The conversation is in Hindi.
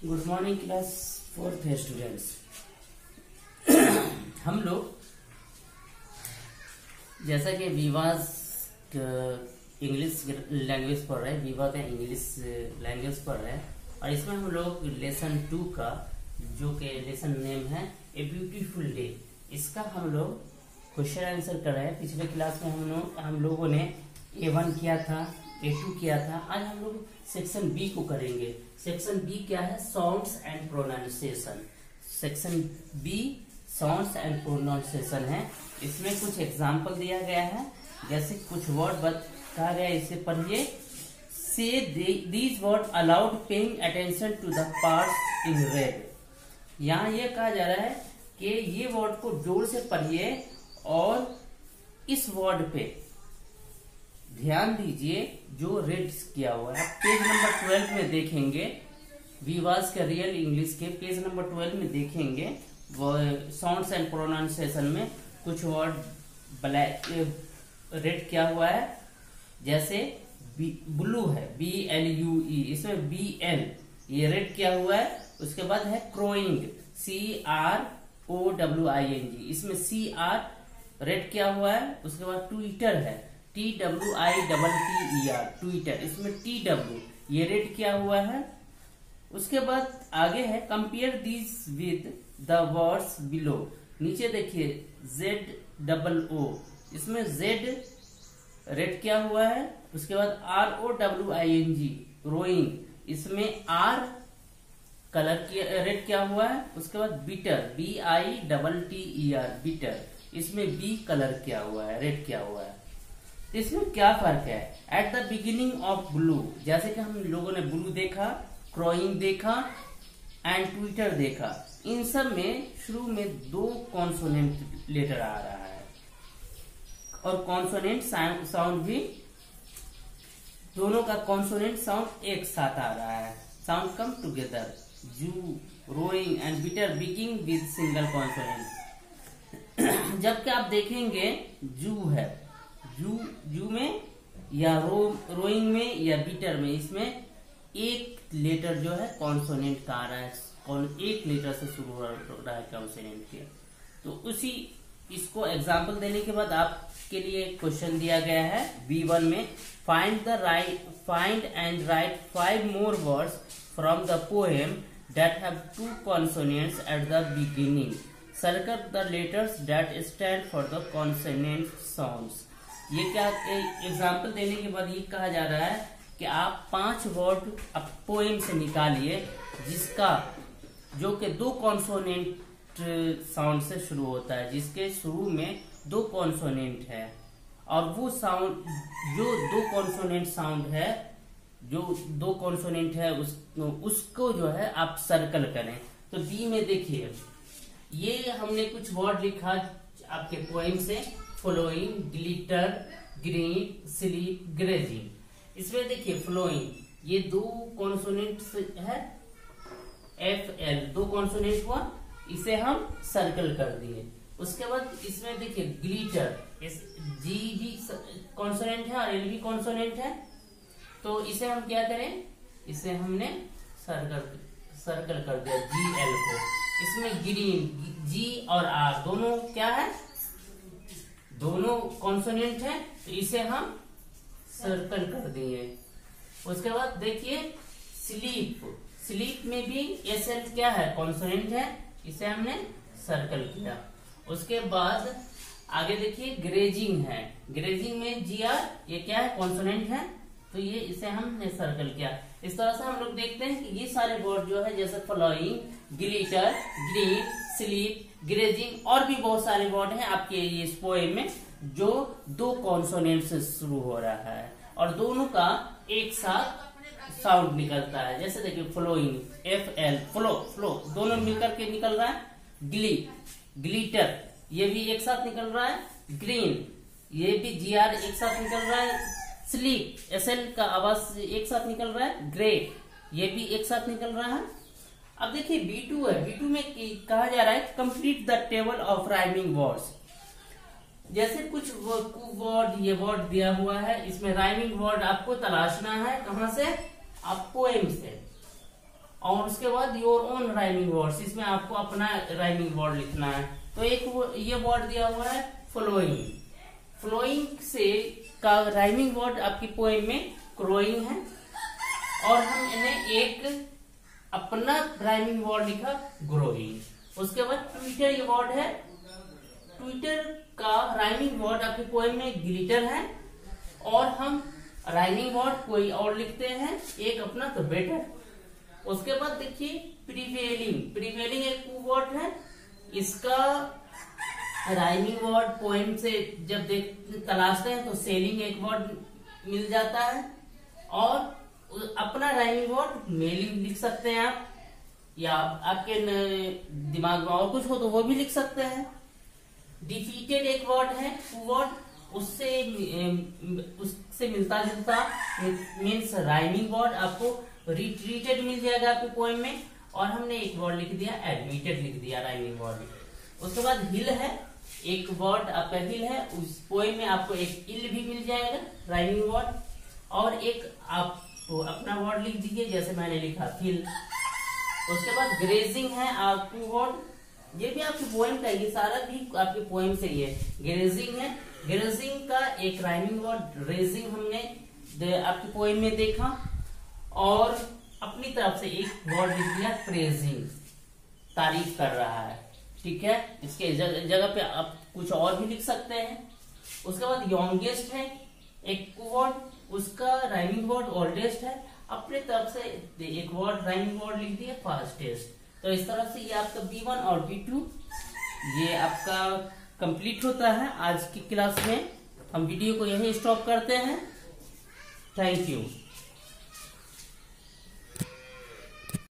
Good morning class 4th students. हम लोग जैसा कि विवास इंग्लिश लैंग्वेज पढ़ रहे हैं, विवा का इंग्लिश लैंग्वेज पढ़ रहे हैं और इसमें हम लोग लेसन 2 का जो कि लेसन नेम है ए ब्यूटीफुल डे, इसका हम लोग क्वेश्चन आंसर कर रहे हैं। पिछले क्लास में हम लोगों ने A1 किया था, A2 किया था। आज हम लोग सेक्शन बी को करेंगे। सेक्शन बी क्या है? Sounds and pronunciation. Section B sounds and pronunciation है। इसमें कुछ एग्जाम्पल दिया गया है, जैसे कुछ वर्ड कहा गया, इसे पढ़िए। Say these word aloud paying attention to the parts in red. यहाँ ये कहा जा रहा है कि ये वर्ड को जोर से पढ़िए और इस वर्ड पे ध्यान दीजिए जो रेड किया हुआ है। पेज नंबर 12 में देखेंगे, विवास के रियल इंग्लिश के पेज नंबर 12 में देखेंगे। वो साउंड्स एंड प्रोनाउंसिएशन में कुछ वर्ड ब्लैक रेड किया हुआ है, जैसे ब्लू है BLUE, इसमें BL ये रेड किया हुआ है। उसके बाद है क्रोइंग CROWING, इसमें CR रेड किया हुआ है। उसके बाद ट्विटर है TWITTER, ट्विटर, इसमें TW ये रेड किया हुआ है। उसके बाद आगे है compare this with the words below. नीचे देखिए ZOO, इसमें Z रेड किया हुआ है। उसके बाद ROWING रोइंग, इसमें R कलर किया रेड किया हुआ है। उसके बाद बिटर BITTER बिटर, इसमें B कलर किया हुआ है, रेड किया हुआ है। इसमें क्या फर्क है? At the beginning of blue, जैसे कि हम लोगों ने ब्लू देखा, क्रोइंग देखा एंड ट्विटर देखा, इन सब में शुरू में 2 कॉन्सोनेंट लेटर आ रहा है और कॉन्सोनेंट साउंड भी, दोनों का कॉन्सोनेंट साउंड एक साथ आ रहा है। Sound come together. Zoo, rowing and bitter begin with single consonant. जबकि आप देखेंगे जू है, जू में या रोइंग में या बीटर में, इसमें एक लेटर जो है कॉन्सोनेंट का आ रहा है, एक लेटर से शुरू हो रहा है कॉन्सोनेंट के। तो उसी इसको एग्जांपल देने के बाद आपके लिए क्वेश्चन दिया गया है B1 में, find and write 5 more words from the poem that have 2 consonants at the beginning, circle the letters that stand for the consonant sounds. ये क्या एग्जाम्पल देने के बाद ये कहा जा रहा है कि आप 5 वर्ड पोएम से निकालिए जिसका जो कि 2 कॉन्सोनेंट साउंड से शुरू होता है, जिसके शुरू में 2 कॉन्सोनेंट है, और वो साउंड जो 2 कॉन्सोनेंट साउंड है, जो 2 कॉन्सोनेंट है उसको जो है आप सर्कल करें। तो बी में देखिए, ये हमने कुछ वर्ड लिखा आपके पोएम से, flowing, glitter, green, sleep, grazing. इसमें देखिए फ्लोइंग, ये 2 कॉन्सोनेंट है, FL 2 कॉन्सोनेंट हुआ, इसे हम सर्कल कर दिए। उसके बाद इसमें देखिए ग्लिटर, इस G भी कॉन्सोनेंट है और L भी कॉन्सोनेंट है, तो इसे हम क्या करें, इसे हमने सर्कल कर दिया GL को। इसमें ग्रीन, G और R दोनों क्या है, दोनों कॉन्सोनेंट है, तो इसे हम सर्कल कर दिए। उसके बाद देखिए स्लीप में भी SL क्या है, कॉन्सोनेंट है, इसे हमने सर्कल किया। उसके बाद आगे देखिए ग्रेजिंग है, ग्रेजिंग में GR ये क्या है, कॉन्सोनेंट है, तो ये इसे हमने सर्कल किया। इस तरह से हम लोग देखते हैं कि ये सारे वर्ड जो है, जैसे flowing, glitter, green, sleep, grazing और भी बहुत सारे वर्ड हैं आपके ये इस पोएम में जो 2 कॉन्सोनेंट से शुरू हो रहा है और दोनों का एक साथ साउंड निकलता है। जैसे देखिए फ्लोइंग FL, फ्लो दोनों मिलकर के निकल रहा है। ग्लिटर ये भी एक साथ निकल रहा है। ग्रीन ये भी GR एक साथ निकल रहा है। स्लीप SL का आवाज एक साथ निकल रहा है। ग्रे ये भी एक साथ निकल रहा है। अब देखिए B2 है, B2 में कहा जा रहा है complete the table of rhyming words. जैसे कुछ वर्ड, ये वर्ड दिया हुआ है, इसमें राइमिंग वर्ड आपको तलाशना है, कहां से, आप पोएम से। और उसके बाद योर ओन राइमिंग वर्ड्स, इसमें आपको अपना राइमिंग वर्ड लिखना है। तो एक ये वर्ड दिया हुआ है फ्लोइंग। फ्लोइंग से का राइमिंग वर्ड आपकी पोएम में क्रोइंग है, और हम इन्हें एक अपना राइमिंग वर्ड लिखा ग्रोइंग। उसके बाद ट्विटर ये वर्ड है, ट्विटर का राइमिंग वर्ड आपके पोएम में ग्लिटर है, और हम राइमिंग वर्ड कोई और लिखते हैं एक अपना तो बेटर। उसके बाद देखिए प्रिवेलिंग, प्रिवेलिंग एक वर्ड है, इसका राइमिंग वर्ड पोएम से जब तलाशते हैं तो सेलिंग एक वर्ड मिल जाता है, और अपना राइमिंग वर्ड मेलिंग लिख सकते हैं आप, या आपके दिमाग में और कुछ हो तो वो भी लिख सकते हैं। डिफीटेड एक वर्ड है, वर्ड उससे मिलता जुलता मीन्स राइमिंग वर्ड आपको रिट्रीटेड मिल जाएगा आपके पोएम में, और हमने एक वर्ड लिख दिया एडमिटेड लिख दिया राइमिंग वर्ड। उसके बाद हिल है, एक वर्ड आपका हिल है, उस पोएम में आपको एक इल भी मिल जाएगा राइमिंग वर्ड, और एक आप अपना वर्ड लिख दीजिए जैसे मैंने लिखा फिल। उसके बाद ग्रेजिंग है आपको वर्ड, ये भी आपकी पोएम का, ये सारा भी आपके पोएम से ही है। ग्रेजिंग है, ग्रेजिंग का एक राइमिंग वर्ड रेजिंग हमने आपकी पोएम में देखा, और अपनी तरफ से एक वर्ड लिख दिया प्रेजिंग, तारीफ कर रहा है। ठीक है, इसके जगह पे आप कुछ और भी लिख सकते हैं। उसके बाद यंगेस्ट है एक वर्ड, उसका राइमिंग वर्ड ओल्डेस्ट है, अपने तरफ से एक वर्ड राइमिंग वर्ड लिख दिया फास्टेस्ट। तो इस तरह से ये आपका B1 और B2 ये आपका कंप्लीट होता है। आज की क्लास में हम वीडियो को यहीं स्टॉप करते हैं। Thank you.